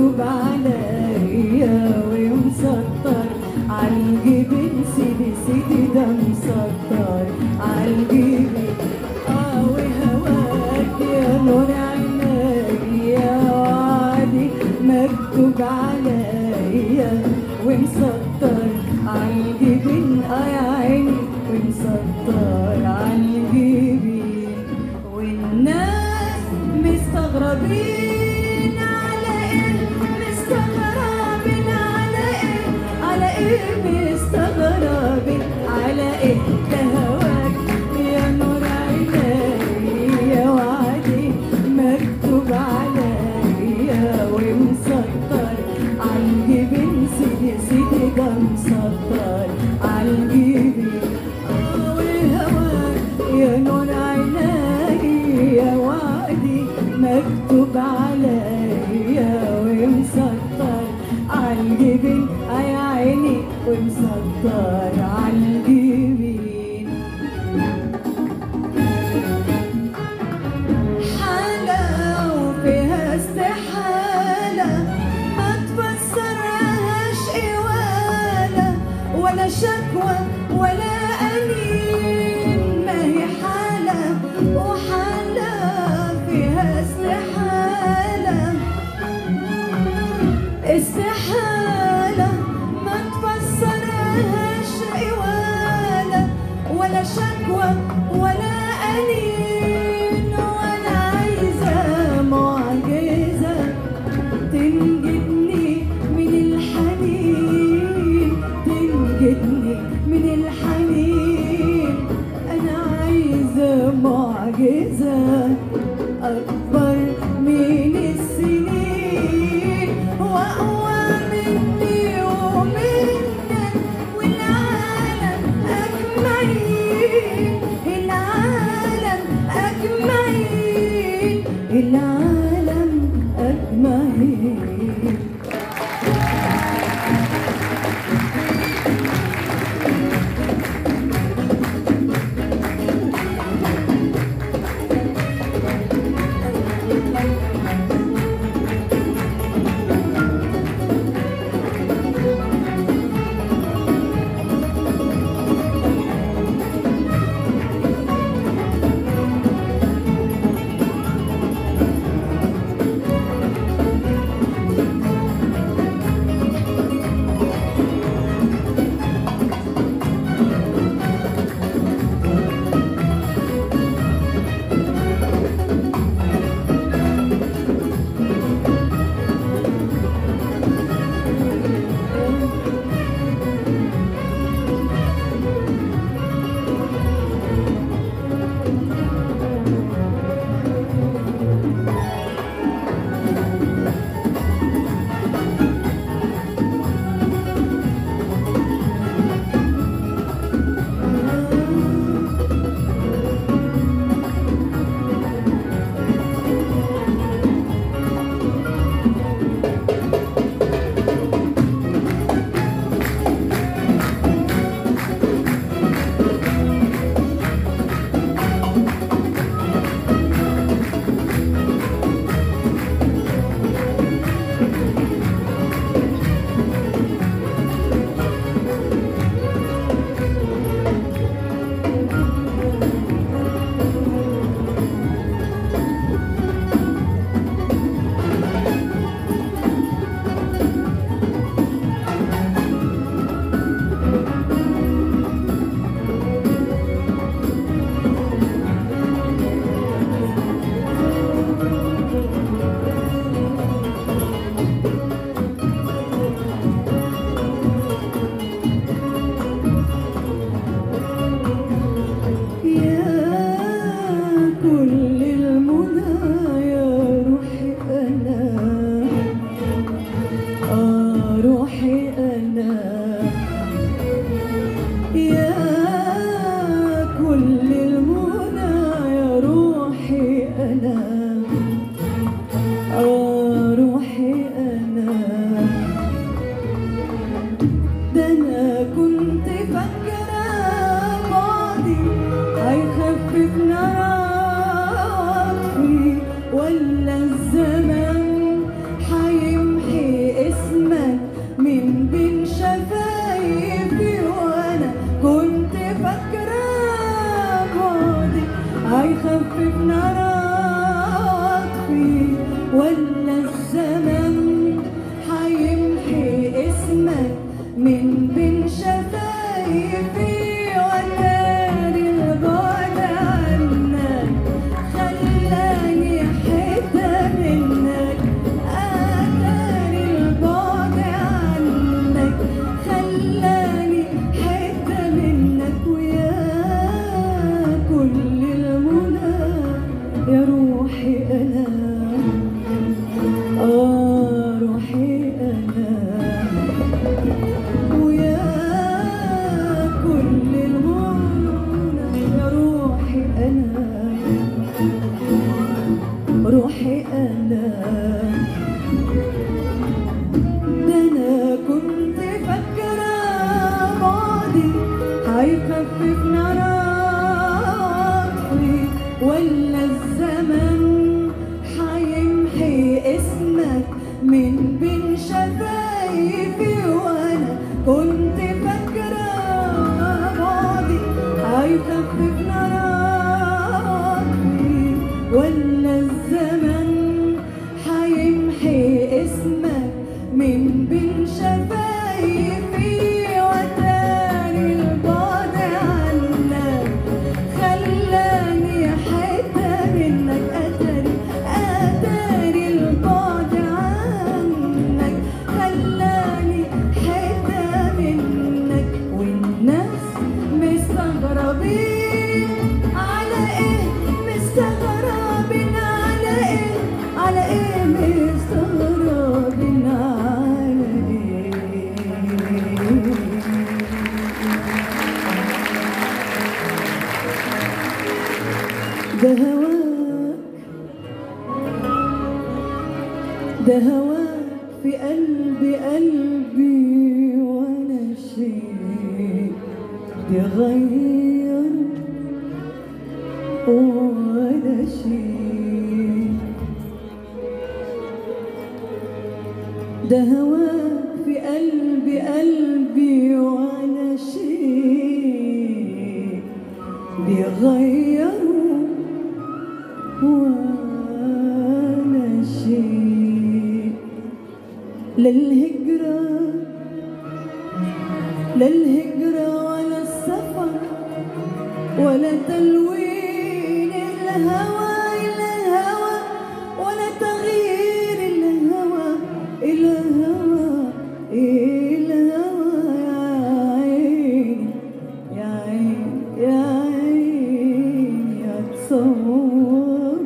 مكتوب عليا ومسطر عالجبين، سيدي سيدي ده مسطر عالجبين. وهواك يا نور عيني يا وعدي مكتوب عليا ومسطر عالجبين، يا عيني ومسطر عالجبين. والناس مستغربين على ايه، مستغربين على ايه، على ايه مستغربين على ايه؟ ده هواك يا نور عيني يا وعدي مكتوب عليا ومسطر عالجبين، سيدي سيدي ده مسطر عالجبين. وهواك يا نور عيني يا وعدي مكتوب عليا ومسطر عالجبين، يا عيني ومسطر عالجبين. حالة وفيها استحالة ما تفسرهاش قوالة ولا شكوى ولا أنين، ما هي حالة وحالة فيها استحالة، استحالة ما تفسرهاش قوالة ولا شكوى ولا أنين. وأنا عايزة معجزة تنجدني من الحنين، تنجدني من الحنين. أنا عايزة معجزة أكبر من السنين وأقوى مني ومنك والعالم أجمعين، العالم أجمعين، العالم أجمعين. كنت فاكرة بعدي هيخفف نار عطفي، ولا الزمن هيمحي اسمك من بين شفايفي، وتاري البعد عنك خلاني حتة منك، أتاري البعد عنك خلاني حتة منك، ويا كل المنى يا روحي أنا، روحي أنا، ويا كل المنى يا روحي أنا، روحي أنا. ده أنا كنت فاكرة بعدي هيخفف نار عطفي، ولا الزمن هيمحي اسمك من بين شفايفي، وأنا كنت فاكرة بعدي هيخفف نار عطفي، ولا الزمن هيمحي اسمك من بين شفايفي، وتاري البعد عنك خلاني حتة منك، أتاري البعد عنك خلاني حتة منك، والناس مستغربين على إيه، مستغربين على إيه، على إيه مستغربين على إيه. ده هواك، ده هواك في قلبي قلبي، وانا شيء بيغير ولا شيء، ده هواك في قلبي قلبي، وانا شيء بيغير ولا شيء. للهجرة للهجرة ولا السفر ولا تلوين الهوى الهوى، ولا تغيير الهوى الهوى الهوى، يا عيني يا عيني يا تصور.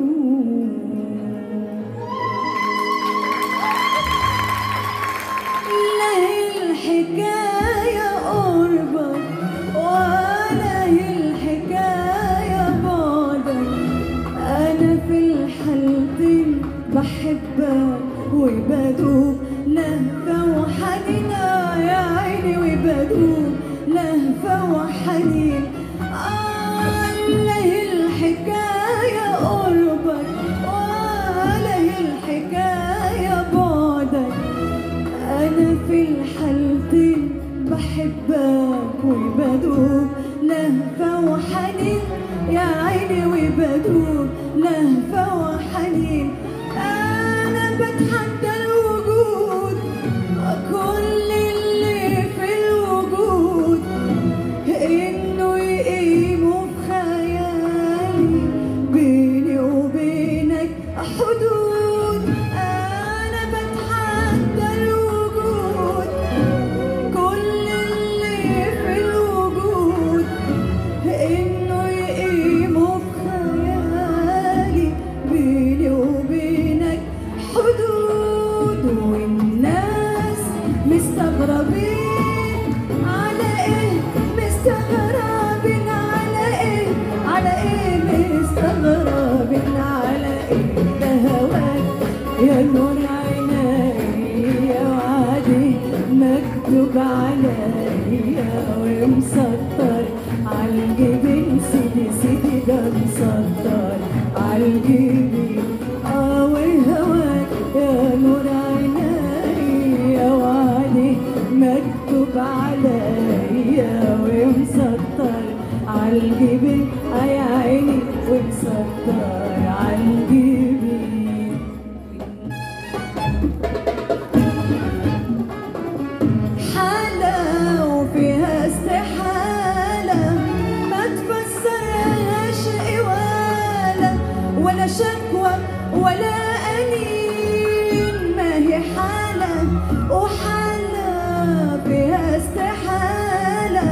لا هي الحكاية قربك ولا هي الحكاية بعدك، أنا في الحالتين بحبك وبدوب لهفة وحنين، يا عيني وبدوب لهفة وحنين. لا هي الحكاية قربك ولا هي الحكاية بعدك، أنا في الحالتين بحبك وبدوب لهفة وحنين، يا عيني وبدوب لهفة وحنين. أنا بتحدى الوجود كل اللي في الوجود إنه يقيموا في خيالي بيني وبينك حدود. أنا بتحدى الوجود كل اللي في الوجود إنه يقيموا في خيالي بيني وبينك حدود، والناس مستغربين على إيه، مستغربين على إيه، على إيه مستغربين على إيه. ده هواك يا نور عيني وعدي مكتوب عليا ومسطر عالجبين، سيدي سيدي ده مسطر عالجبين. وهواك يا نور عيني وعدي مكتوب عليا ومسطر عالجبين يا عيني ومسطر عالجبين. حالة وفيها استحالة ما تفسرهاش قوالة ولا شكوى ولا أنين، ما هي حالة وحالة فيها استحالة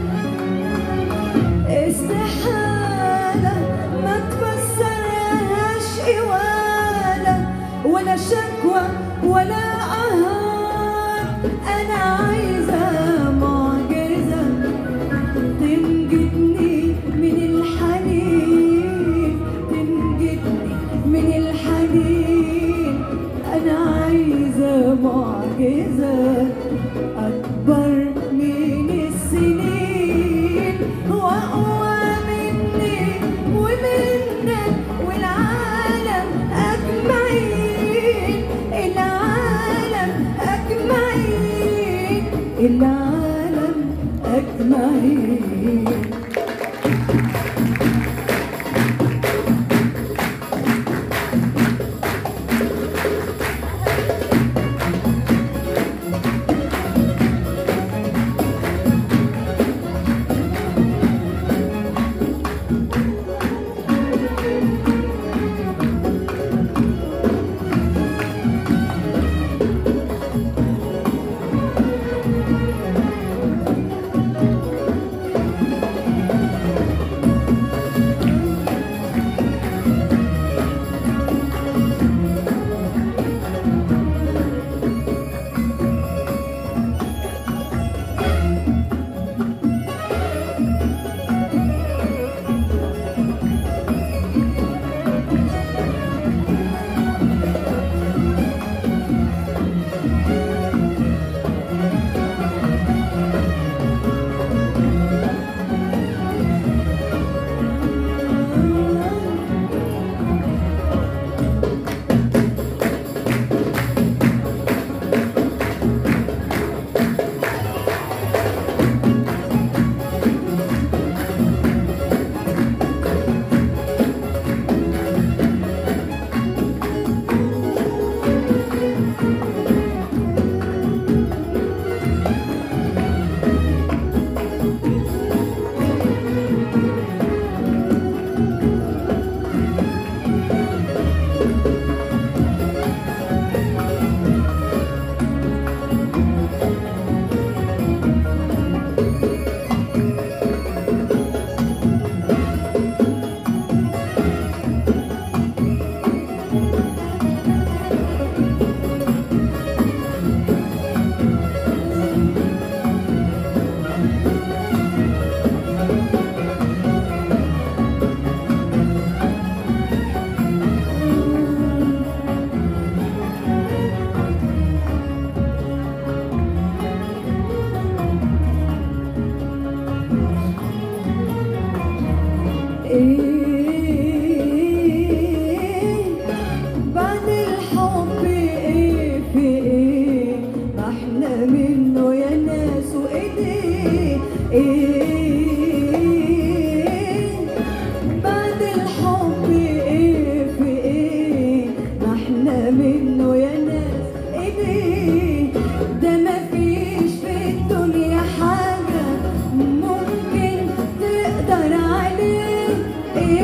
ما تفسرهاش قوالة ولا شكوى ولا قهر. أنا عايزة معجزة تنجدني من الحنين، تنجدني من الحنين. أنا عايزة معجزة أكبر من السنين وأقوى مني ومنك والعالم أجمعين، العالم أجمعين، العالم أجمعين. بعد الحب ايه في ايه، ما احنا منه يا ناس وايديه. بعد الحب ايه في ايه، ما احنا منه يا ناس ايديه. ده مفيش في الدنيا حاجة ممكن تقدر عليه.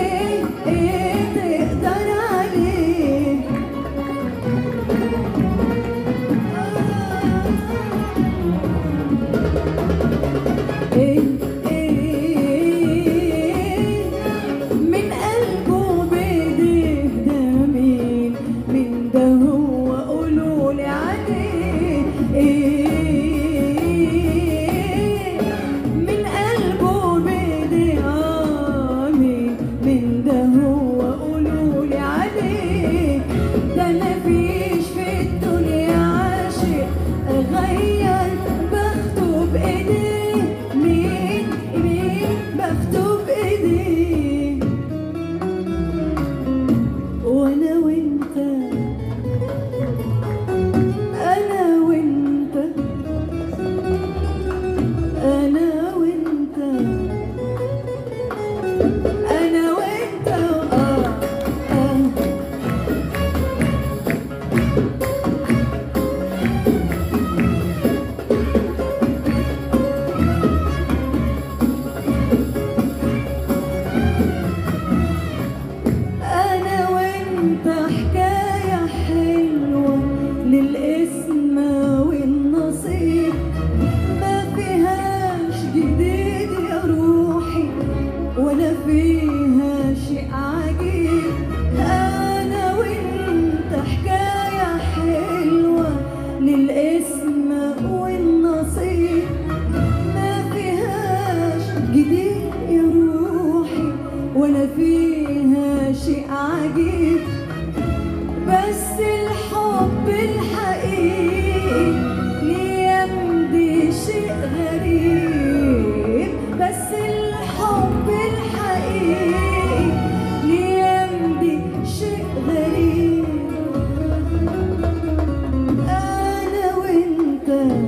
ولا فيها شيء عجيب، بس الحب الحقيقي ليمضي شيء غريب، بس الحب الحقيقي ليمضي شيء غريب. أنا وأنت،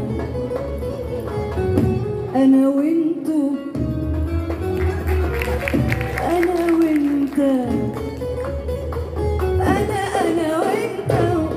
أنا وأنتو، أنا وأنت، أنا وأنت،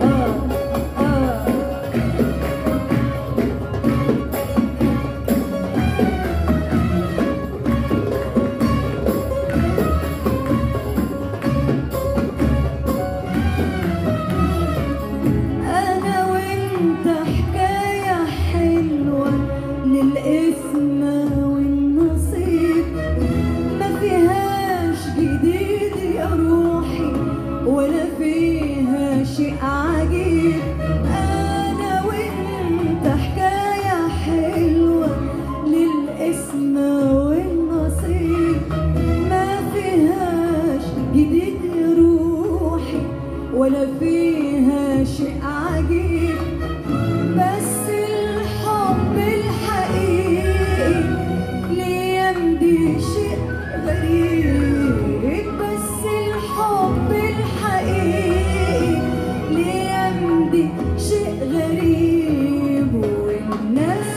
أنا وأنت حكاية حلوة للقسمة والنصيب، ما فيهاش جديد يا روحي ولا فيها شيء عجيب. أنا وأنت حكاية حلوة للقسمة والنصيب، ما فيهاش جديد يا روحي ولا فيها شيء عجيب، بس الحب الحقيقي ليمضي شيء غريب، بس الحب الحقيقي ليمضي شيء غريب. والناس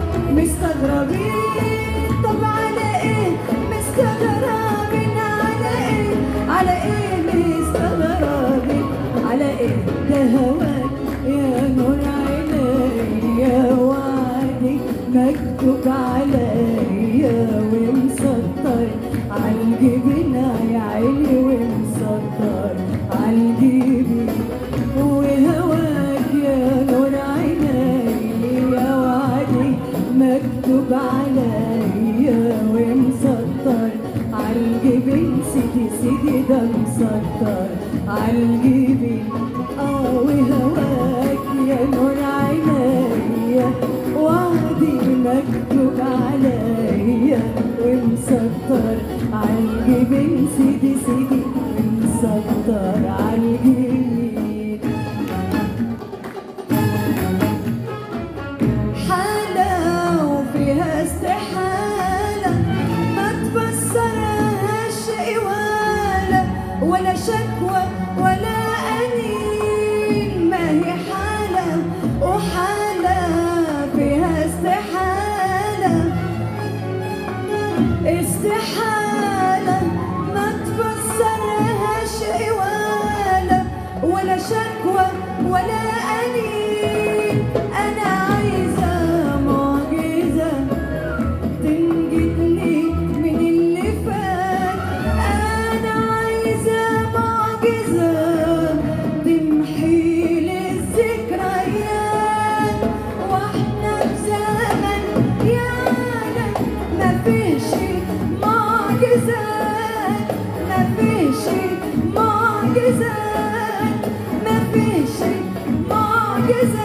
مستغربين، طب على ايه مستغربين؟ على ايه؟ على ايه مستغربين؟ على ايه؟ ده هواك يا نور عينيا، وعدك مكتوب عليا ومسطر عالجبين يا عيني، ومسطر عالجبين. وهواك يا نور عينيا، وعدك مكتوب عليا ومسطر عالجبين، سيدي سيدي ده مسطر عالجبين. وهواك يا نور عينيا، وعدي مكتوب عليا ومسطر عالجبين، سيدي سيدي مسطر عالجبين. حالة وفيها استحالة ما تفسرهاش قوالة ولا شكوى ولا أنين، ما هي حالة وحالة فيها استحالة، استحالة ما تفسرهاش قوالة ولا شكوى ولا أنين. أنا عايزة معجزة تنجدني من اللي فات، أنا عايزة معجزة تمحي لي الذكريات، واحنا في زمن يانا ما فيش معجزات، ما فيش معجزات، ما فيش معجزات.